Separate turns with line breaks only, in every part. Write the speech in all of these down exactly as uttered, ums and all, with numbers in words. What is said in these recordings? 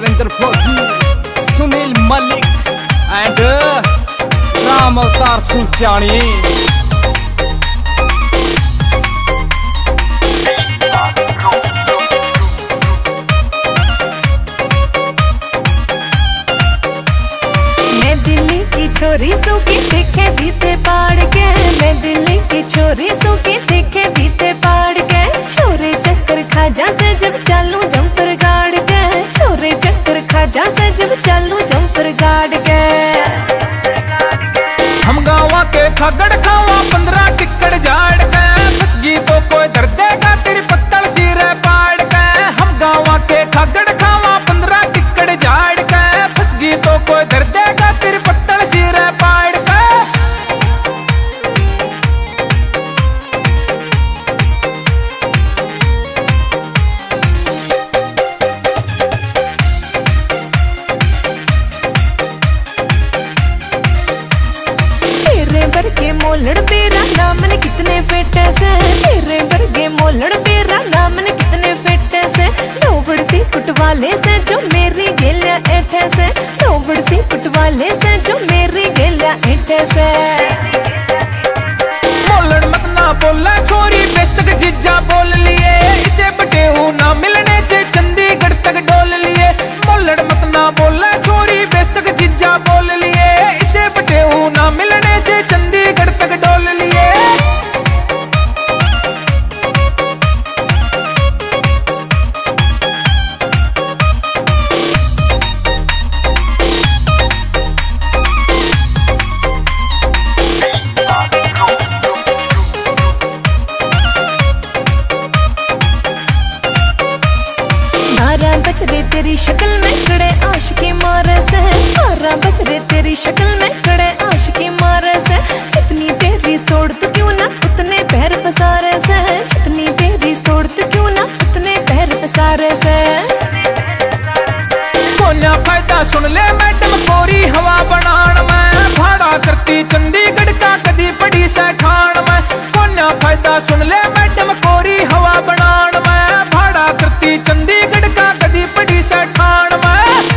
देवेंद्र फौजी, सुनील मलिक एंड राम अवतार सुलचानी।
मैं दिल्ली की छोरी सूखी देखे बीते पाड़ के, मैं दिल्ली की छोरी सूखी देखे बीते पाड़ के, छोरे चक्कर खाजा से जब चालू जंपर गाड़ के, छोरे चक्कर खाजा से जब चालू जंपर गाड़ के।
हम गाँव के खगड़ खावा पंद्रह टिक्कड़ झाड़ के, फसगी तो कोई दर्द देगा तेरी पत्तल सिरे पाड़ के। हम गाँव के खगड़ खावा पंद्रह टिक्कड़ झाड़ के, फसगी तो कोई दर्द देगा तेरी पत्तल सिरे पाड़ के।
के मोलड़ पेरा नामन कितने फेटे से, तेरे वर्गे मोलड़ पेरा नामन कितने फेटे से। डोबड़ सी कुटवाले से जो मेरी गेलिया ऐठे से, डोबड़ सी कुटवाले से जो मेरी गेलिया ऐठे से।
मोलड़ मत ना बोला छोरी बेशक जीजा बोल लिए, इसे बटेऊ ना मिलने से चंडीगढ़ तक डोल लिए। मोलड़ मत ना बोला छोरी बेशक जीजा बोल लिए, इसे बटेऊ ना मिलने से चंडीगढ़ तक डोल लिए।
बारह बज रहे तेरी शक्ल में कड़े आशिकी मारे से, बारह बज रहे तेरी शक्ल में कड़े आशिकी मारे से। जितनी तेरी सोड़ तू क्यों ना उतने पैर पसारे से, जितनी तेरी सोड़ तू क्यों ना उतने पैर पसारे से।
कोन्या फायदा सुन ले मैडम कोरी हवा बनान में, भाड़ा करती चंडीगढ़ का कदी पड़ी से ठाण में। कोन्या फायदा सुन ले मैडम कोरी हवा बनान में, भाड़ा करती चंडीगढ़ का कदी पड़ी से ठाण में।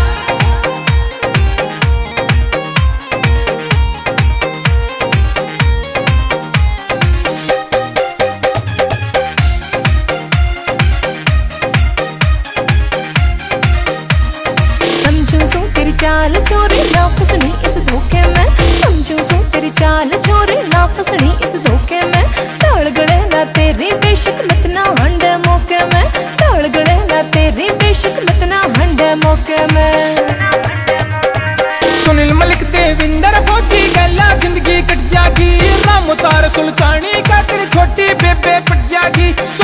चाल छोरी ना फसनी इस धोखे में, समझू सू तेरी चाल छोरी ना फसनी इस धोखे में। टाल गड़े ना तेरी बेशक मत ना हंडे मौके में, टाल गड़े ना तेरी बेशक मत ना हंडे मौके में।
सुनील मलिक देवेंद्र फौजी गला जिंदगी कट जागी, राम अवतार सुलचानी का तेरी छोटी बेबे पट जागी।